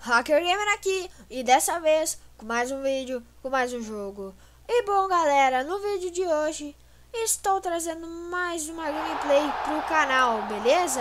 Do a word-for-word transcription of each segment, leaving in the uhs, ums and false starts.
Hacker Gamer aqui, e dessa vez com mais um vídeo, com mais um jogo. E bom galera, no vídeo de hoje estou trazendo mais uma gameplay pro canal, beleza?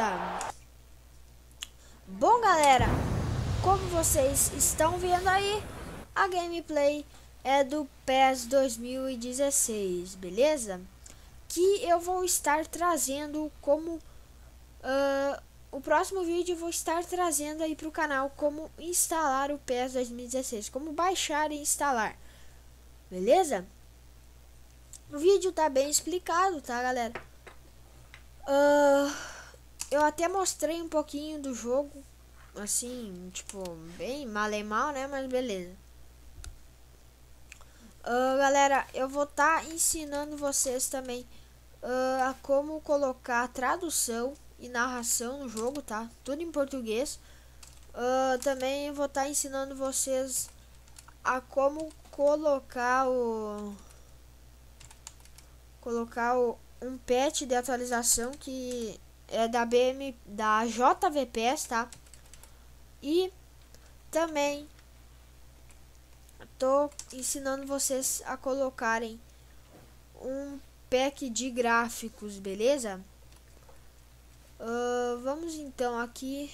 Bom galera, como vocês estão vendo aí, a gameplay é do PES dois mil e dezesseis, beleza? Que eu vou estar trazendo como... Uh, o próximo vídeo eu vou estar trazendo aí para o canal como instalar o PES dois mil e dezesseis, como baixar e instalar, beleza? O vídeo tá bem explicado, tá galera? Uh, eu até mostrei um pouquinho do jogo, assim, tipo, bem mal e mal, né? Mas beleza. Uh, galera, eu vou estar tá ensinando vocês também uh, a como colocar tradução e narração no jogo, tá? Tudo em português. Uh, também vou estar tá ensinando vocês a como colocar o colocar o, um patch de atualização que é da B M da J V P S, tá? E também tô ensinando vocês a colocarem um pack de gráficos, beleza? Uh, vamos então aqui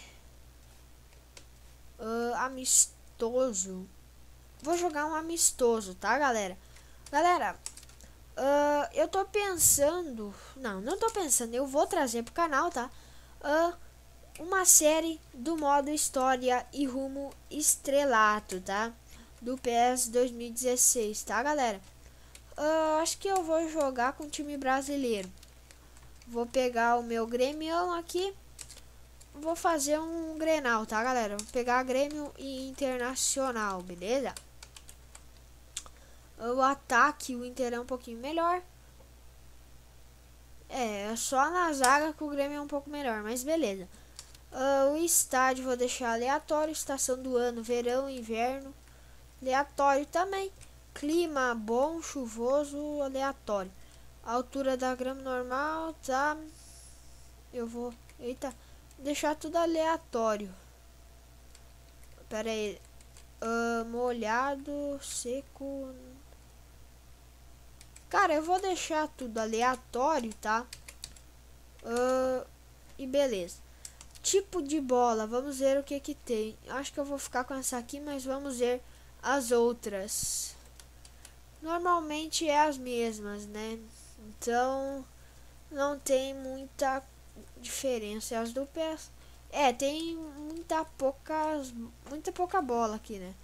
uh, amistoso. Vou jogar um amistoso, tá galera? Galera, uh, eu tô pensando, não, não tô pensando, eu vou trazer pro canal, tá? Uh, uma série do modo história e rumo estrelato, tá? Do PES dois mil e dezesseis, tá galera? Uh, acho que eu vou jogar com o time brasileiro. Vou pegar o meu Grêmio aqui. Vou fazer um Grenal, tá galera? Vou pegar Grêmio e Internacional, beleza? O ataque, o Inter é um pouquinho melhor. É, só na zaga que o Grêmio é um pouco melhor, mas beleza. Uh, o estádio vou deixar aleatório. Estação do ano, verão, inverno, aleatório também. Clima bom, chuvoso, aleatório. A altura da grama normal, tá? Eu vou... Eita, deixar tudo aleatório. Pera aí. Uh, molhado, seco. Cara, eu vou deixar tudo aleatório, tá? Uh, e beleza. Tipo de bola, vamos ver o que que tem. Acho que eu vou ficar com essa aqui, mas vamos ver as outras. Normalmente é as mesmas, né? Então não tem muita diferença. As do PES, é, tem muita pouca, muita pouca bola aqui, né?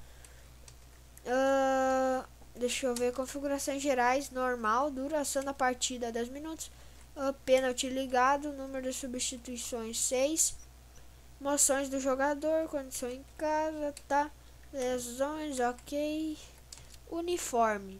Uh, deixa eu ver, configurações gerais, normal, duração da partida dez minutos, uh, pênalti ligado, número de substituições seis, moções do jogador, condição em casa, tá? Lesões, ok. Uniforme.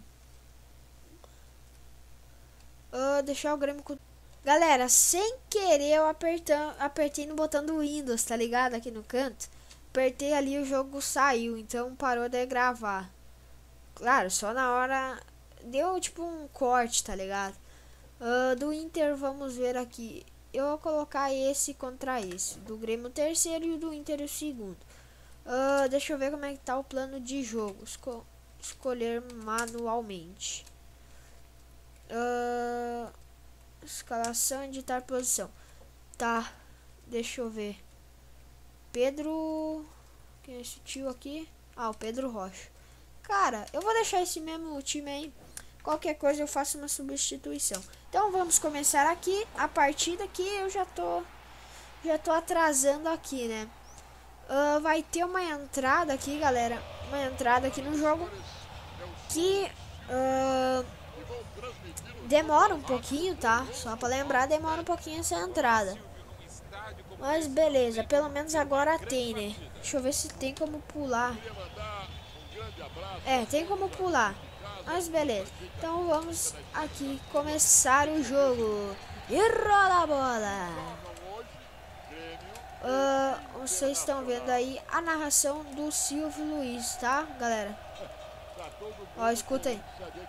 Uh, deixar o Grêmio com... Galera, sem querer eu apertando, apertei no botão do Windows, tá ligado? Aqui no canto. Apertei ali, o jogo saiu, então parou de gravar. Claro, só na hora deu tipo um corte, tá ligado? Uh, do Inter, vamos ver aqui. Eu vou colocar esse contra esse. Do Grêmio o terceiro e o do Inter o segundo. Uh, deixa eu ver como é que tá o plano de jogo. Esco escolher manualmente. Uh, escalação, editar posição. Tá, deixa eu ver. Pedro... Quem é esse tio aqui? Ah, o Pedro Rocha. Cara, eu vou deixar esse mesmo time aí. Qualquer coisa eu faço uma substituição. Então vamos começar aqui a partida que eu já tô já tô atrasando aqui, né? Uh, vai ter uma entrada aqui, galera. Uma entrada aqui no jogo que uh, demora um pouquinho, tá? Só pra lembrar, demora um pouquinho essa entrada. Mas beleza, pelo menos agora tem, né? Deixa eu ver se tem como pular. É, tem como pular. Mas beleza. Então vamos aqui começar o jogo. E rola a bola. Uh, vocês estão vendo aí a narração do Silvio Luiz, tá, galera? Ó, escuta aí.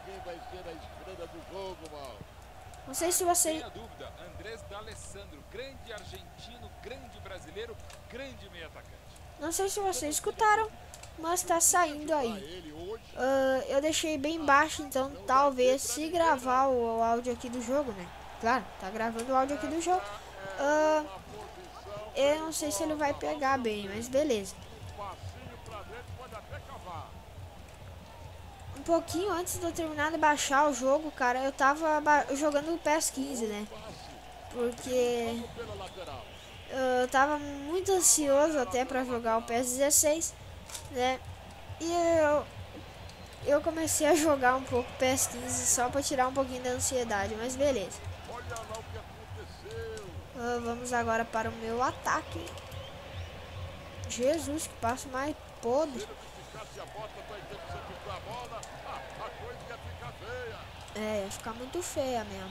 Não sei se você... Sem dúvida, Andrés D'Alessandro, grande argentino, grande brasileiro, grande meio atacante. Não sei se vocês escutaram, mas tá saindo aí. Uh, eu deixei bem baixo, então talvez se gravar o, o áudio aqui do jogo, né? Claro, tá gravando o áudio aqui do jogo. Uh, eu não sei se ele vai pegar bem, mas beleza. Um pouquinho antes de eu terminar de baixar o jogo, cara, eu tava jogando o P E S quinze, né? Porque eu tava muito ansioso até pra jogar o P E S dezesseis, né? E eu, eu comecei a jogar um pouco o P E S quinze só pra tirar um pouquinho da ansiedade, mas beleza. Uh, vamos agora para o meu ataque. Jesus, que passo mais podre. É, ia ficar muito feia mesmo.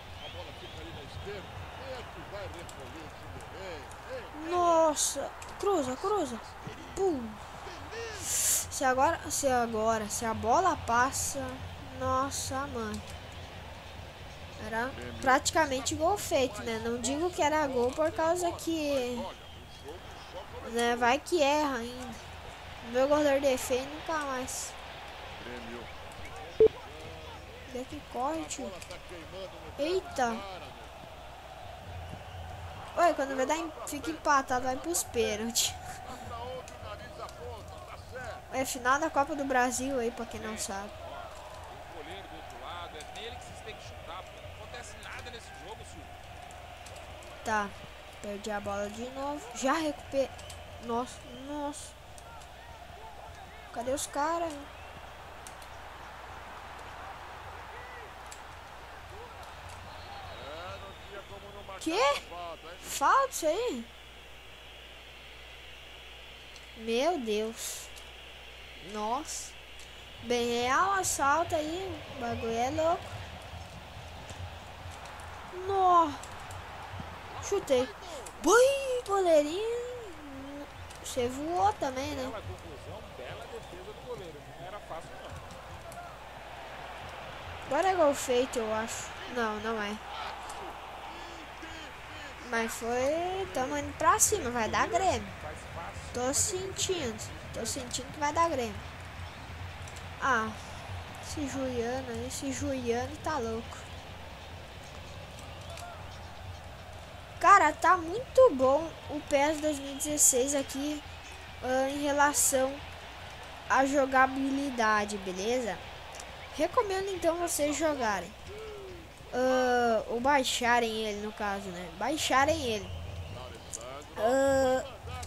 Nossa, cruza, cruza. Pum. Se agora, se agora, se a bola passa, nossa, mãe. Era praticamente gol feito, né? Não digo que era gol por causa que, né, vai que erra ainda. O meu goleiro defende nunca mais. Onde é que corre, tio? Eita. Oi, quando vai dar, fica empatado, vai pros pênaltis. É final da Copa do Brasil aí, pra quem não sabe. Tá, perdi a bola de novo. Já recuperei. Nossa, nossa. Cadê os caras? Que? Falta isso aí? Meu Deus. Nossa. Bem real, assalto aí. O bagulho é louco. Nossa. Chutei. Boi, goleirinho. Você voou também, né? Agora é gol feito, eu acho. Não, não é. Mas foi... Tamo indo pra cima, vai dar Grêmio. Tô sentindo. Tô sentindo que vai dar Grêmio. Ah, esse Juliano aí, esse Juliano tá louco. Cara, tá muito bom o P E S dois mil e dezesseis aqui uh, em relação à jogabilidade, beleza? Recomendo então vocês jogarem. Uh, ou baixarem ele, no caso, né? Baixarem ele. Uh,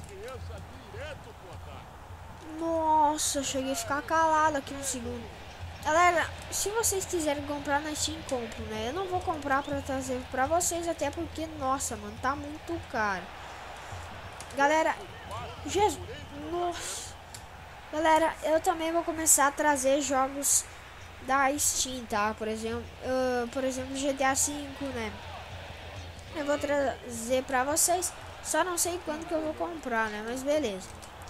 nossa, eu cheguei a ficar calado aqui um segundo. Galera, se vocês quiserem comprar na Steam, compro, né? Eu não vou comprar pra trazer pra vocês, até porque, nossa, mano, tá muito caro. Galera, Jesus, nossa. Galera, eu também vou começar a trazer jogos da Steam, tá? Por exemplo, uh, por exemplo, G T A cinco, né? Eu vou trazer pra vocês. Só não sei quando que eu vou comprar, né? Mas beleza.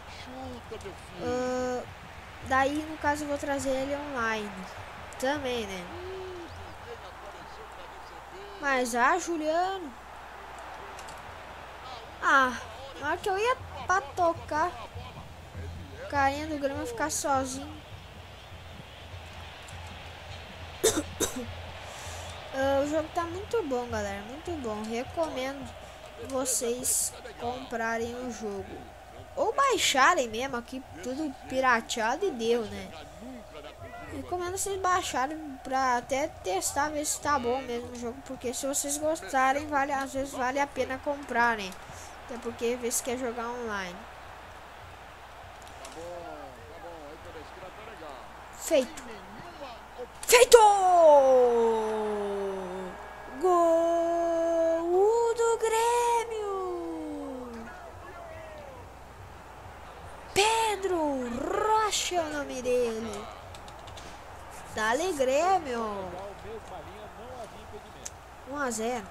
Uh, daí, no caso, eu vou trazer ele online. Também, né? Mas, ah, Juliano. Ah, na hora que eu ia pra tocar, o carinha do Grêmio ficar sozinho. Uh, o jogo tá muito bom, galera, muito bom. Recomendo vocês comprarem o jogo ou baixarem mesmo aqui, tudo pirateado e deu, né? Recomendo vocês baixarem pra até testar, ver se tá bom mesmo o jogo, porque se vocês gostarem, vale, às vezes vale a pena comprar, né? Até porque vê se quer jogar online. Feito. Feito! Gol do Grêmio! Pedro Rocha é o nome dele. Dale Grêmio! um a zero.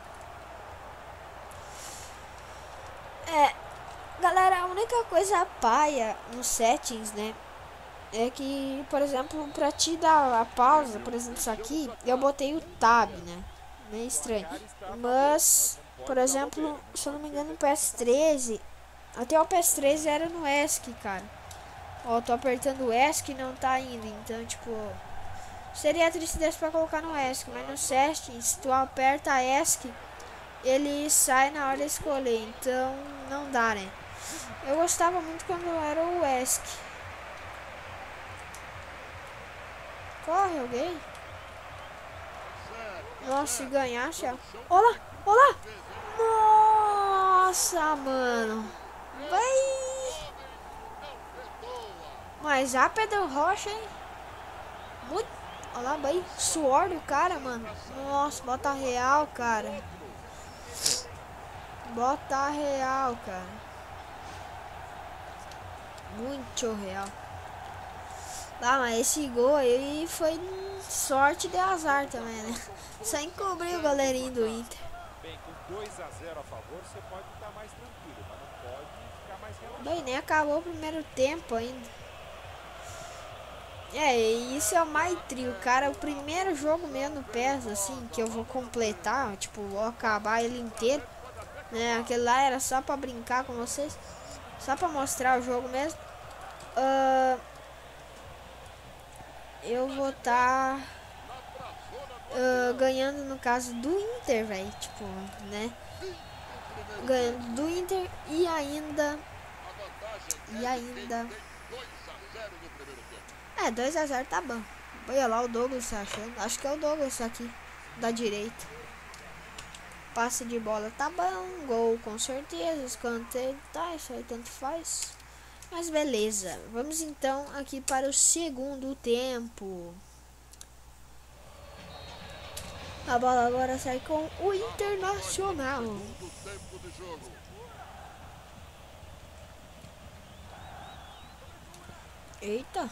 É, galera, a única coisa paia nos settings, né? É que, por exemplo, pra te dar a pausa, por exemplo, isso aqui, eu botei o tab, né? Meio estranho. Mas, por exemplo, se eu não me engano, no P S treze, Até o P S três era no ESC, cara. Ó, tô apertando o ESC e não tá indo. Então, tipo, seria tristeza pra colocar no ESC. Mas no SESC, se tu aperta ESC, ele sai na hora de escolher. Então, não dá, né? Eu gostava muito quando era o ESC. Corre alguém. Nossa, se ganhasse, ó. Olá, olá. Nossa, mano. Vai. Mas a Pedro Rocha, hein? Muito. Olha lá, bem. Suor do cara, mano. Nossa, bota real, cara. Bota real, cara. Muito real. Ah, mas esse gol aí foi sorte de azar também, né? Só encobriu o goleirinho do Inter. Bem, com dois a zero a favor, você pode estar mais tranquilo, mas não pode ficar mais relaxado. Bem, nem acabou o primeiro tempo ainda. É, isso é o mais trio, cara. O primeiro jogo mesmo no P E S, assim, que eu vou completar, tipo, vou acabar ele inteiro, né? Aquele lá era só pra brincar com vocês, só pra mostrar o jogo mesmo. Uh, eu vou estar tá, uh, ganhando no caso do Inter, velho, tipo, né? Ganhando do Inter e ainda... E ainda... É, dois a zero tá bom. Olha lá o Douglas achando. Acho que é o Douglas aqui, da direita. Passe de bola tá bom. Gol com certeza. Escanteio tá, isso aí tanto faz. Mas beleza. Vamos então aqui para o segundo tempo. A bola agora sai com o Internacional. Eita.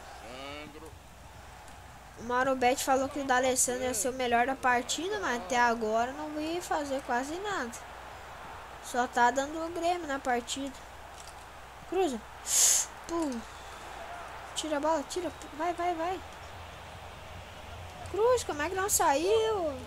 O Mauro Betti falou que o D'Alessandro ia ser o melhor da partida, mas até agora não vi fazer quase nada. Só tá dando o Grêmio na partida. Cruza. Pum. Tira a bola, tira. Vai, vai, vai. Cruz, como é que não saiu?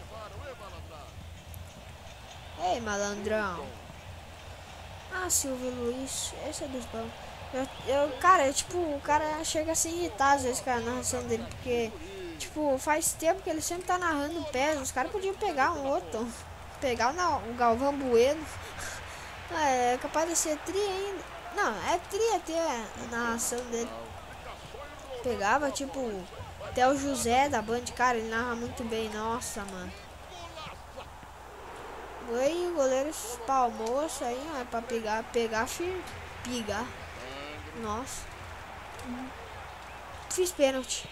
Ei, malandrão. Ah, Silvio Luiz. Esse é dos bons. Eu, eu, cara, eu, tipo, o cara chega a se irritar às vezes com a narração dele, porque, tipo, faz tempo que ele sempre tá narrando pés. Os caras podiam pegar um outro, pegar o, o Galvão Bueno. É capaz de ser tri ainda. Não, é tri até a narração dele. Pegava, tipo, até o José da Band, cara, ele narra muito bem. Nossa, mano. Aí o goleiro espalmou isso aí, ó, pra pegar, pegar, filho. Pegar. Nossa. Fiz pênalti.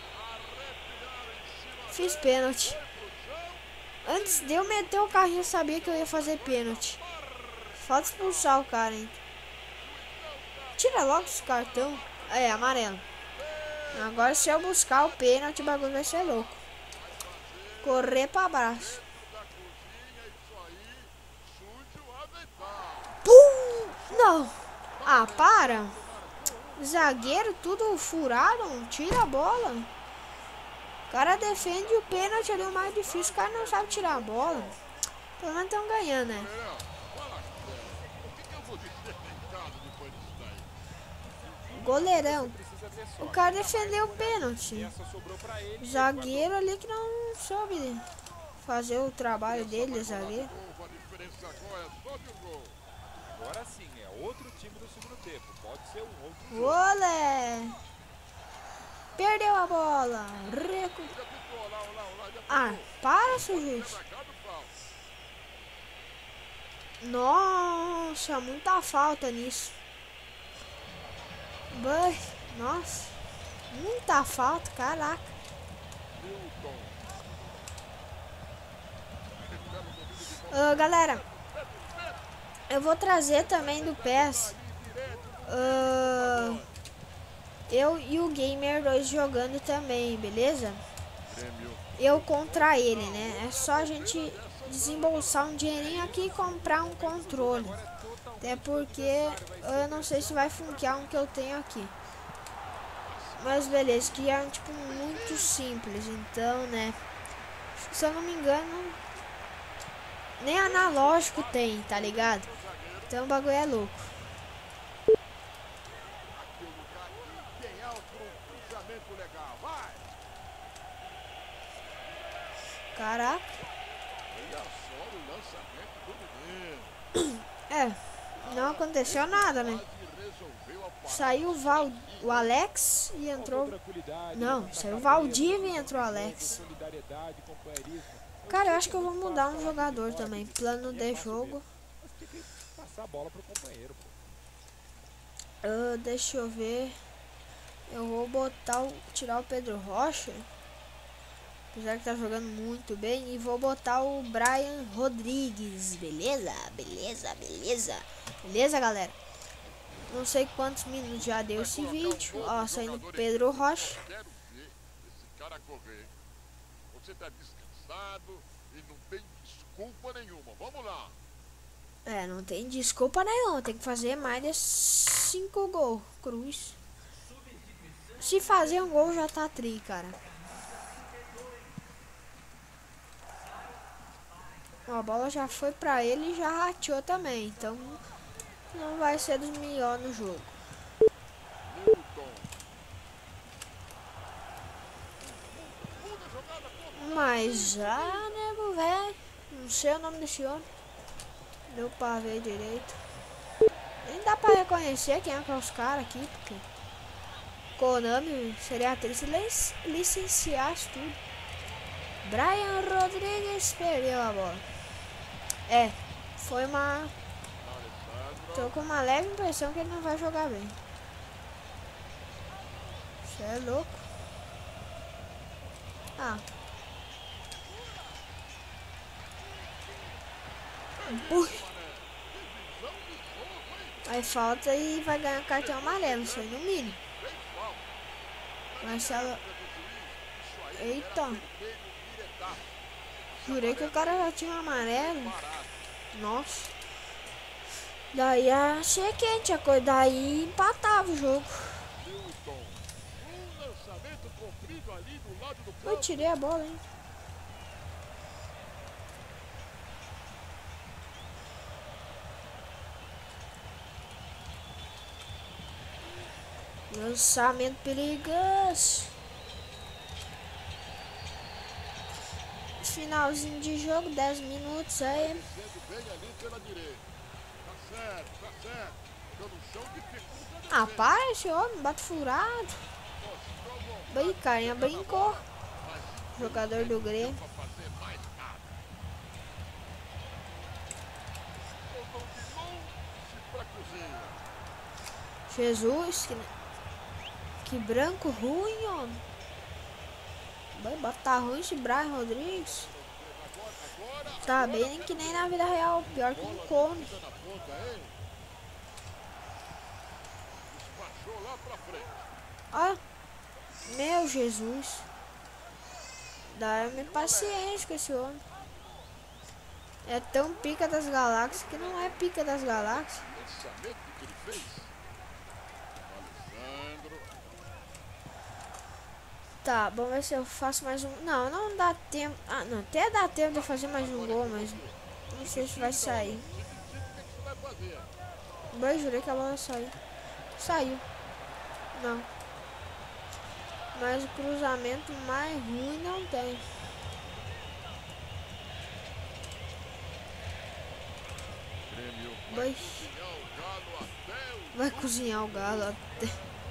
Fiz pênalti. Antes de eu meter o carrinho, eu sabia que eu ia fazer pênalti. Falta expulsar o cara, hein. Tira logo esse cartão. É, amarelo. Agora se eu buscar o pênalti, o bagulho vai ser louco. Correr pra abraço. Pum! Não. Ah, para. Zagueiro tudo furado. Tira a bola. O cara defende o pênalti ali, o mais difícil. O cara não sabe tirar a bola. Pelo menos estão ganhando, né? Goleirão. O cara defendeu o pênalti. Zagueiro ali que não soube fazer o trabalho dele, zagueiro. Agora sim, é outro time do segundo tempo. Pode ser um outro jogo. Olé! Perdeu a bola. Recu... Ah, para, sujeito. Nossa, muita falta nisso. Bah, nossa, muita falta, caraca. Uh, galera, eu vou trazer também do P E S. Uh, eu e o Gamer dois jogando também, beleza? Eu contra ele, né? É só a gente desembolsar um dinheirinho aqui e comprar um controle. Até porque eu não sei se vai funkear um que eu tenho aqui. Mas beleza, que é tipo muito simples. Então, né? Se eu não me engano, nem analógico tem, tá ligado? Então o bagulho é louco. Lançamento legal, vai! Caraca. Olha só o lançamento do menino. É, não aconteceu nada, né? Quase resolveu a parada. Saiu o, Val, o Alex e entrou... Não, saiu o Valdívia e entrou o Alex. Cara, eu acho que eu vou mudar um jogador também. Plano de jogo. Passar a bola pro companheiro, pô. Uh, deixa eu ver. Eu vou botar o... tirar o Pedro Rocha. Apesar que tá jogando muito bem. E vou botar o Brian Rodrigues. Beleza? Beleza, beleza. Beleza, galera? Não sei quantos minutos já deu esse vídeo. Ó, saindo Pedro Rocha. Quero ver esse cara correr. Você tá descansado e não tem desculpa nenhuma. Vamos lá. É, não tem desculpa nenhuma. Tem que fazer mais de cinco gols. Cruz. Se fazer um gol já tá tri, cara. Ó, a bola já foi pra ele e já rateou também. Então não vai ser dos melhores no jogo. Mas já, nego, velho. Não sei o nome desse homem. Deu pra ver direito. Nem dá pra reconhecer quem é que é os caras aqui, porque Konami seria triste licenciar tudo. Brian Rodrigues perdeu a bola. É, foi uma... Tô com uma leve impressão que ele não vai jogar bem. Você é louco. Ah. Ui. Aí falta e vai ganhar cartão amarelo, isso aí no mínimo. Marcelo. Eita. Jurei que o cara já tinha um amarelo. Nossa. Daí achei quente a coisa. Daí empatava o jogo. Eu tirei a bola, hein? Lançamento perigoso. Finalzinho de jogo, dez minutos aí. Ah, para esse homem, bate furado. Bem, carinha brincou. Jogador do Grêmio. Jesus, que, que branco ruim, homem. Vai botar ruim esse Brian Rodrigues. Tá bem que nem na vida real, pior que um cone. Olha, meu Jesus. Dá-me paciência com esse homem. É tão pica das galáxias que não é pica das galáxias. Tá, vamos ver se eu faço mais um. Não, não dá tempo. Ah, não, até dá tempo de fazer mais um gol, mas não sei se vai sair. Eu jurei que a bola saiu. Saiu. Não. Mas o cruzamento mais ruim não tem. Vai, vai cozinhar o galo até.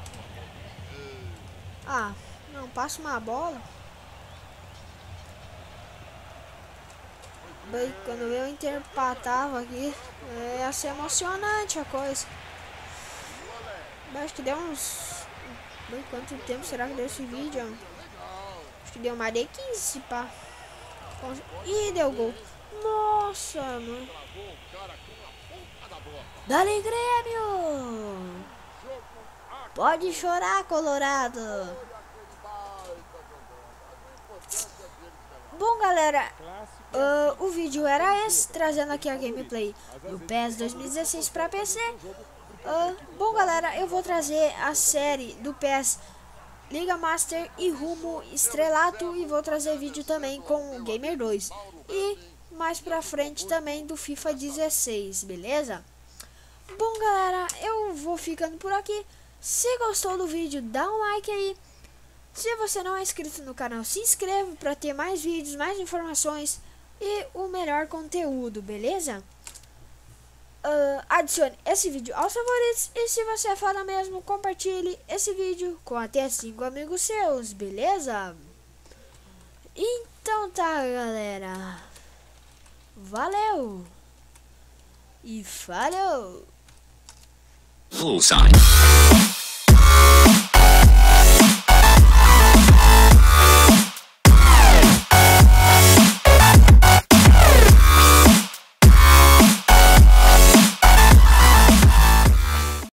Ah, não, passa uma bola. Bem, quando eu empatava aqui, ia ser emocionante a coisa. Acho que deu uns... Bem, quanto tempo será que deu esse vídeo? Acho que deu mais de quinze, pá. Ih, deu gol. Nossa, mano. Dale, Grêmio! Pode chorar, Colorado! Bom, galera, uh, o vídeo era esse, trazendo aqui a gameplay do P E S dois mil e dezesseis para P C. Uh, bom, galera, eu vou trazer a série do P E S Liga Master e Rumo Estrelato e vou trazer vídeo também com o Gamer dois. E mais pra frente também do FIFA dezesseis, beleza? Bom, galera, eu vou ficando por aqui. Se gostou do vídeo, dá um like aí. Se você não é inscrito no canal, se inscreva para ter mais vídeos, mais informações e o melhor conteúdo, beleza? Uh, adicione esse vídeo aos favoritos e se você é fã mesmo, compartilhe esse vídeo com até cinco amigos seus, beleza? Então tá, galera. Valeu e falou! Full sign.